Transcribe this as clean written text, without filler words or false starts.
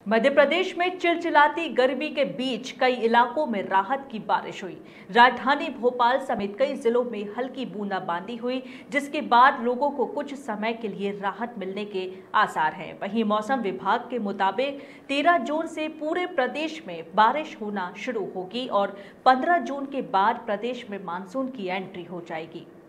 मध्य प्रदेश में चिलचिलाती गर्मी के बीच कई इलाकों में राहत की बारिश हुई। राजधानी भोपाल समेत कई जिलों में हल्की बूंदाबांदी हुई, जिसके बाद लोगों को कुछ समय के लिए राहत मिलने के आसार हैं। वहीं मौसम विभाग के मुताबिक 13 जून से पूरे प्रदेश में बारिश होना शुरू होगी और 15 जून के बाद प्रदेश में मानसून की एंट्री हो जाएगी।